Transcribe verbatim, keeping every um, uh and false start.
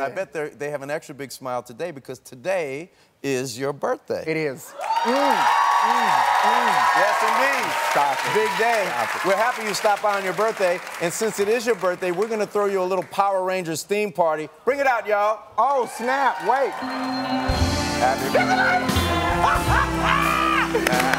I bet they have an extra big smile today because today is your birthday. It is. Mm, mm, mm. Yes, indeed. Stop it. Big day. Stop it. We're happy you stopped by on your birthday. And since it is your birthday, we're going to throw you a little Power Rangers theme party. Bring it out, y'all. Oh, snap. Wait. Happy birthday.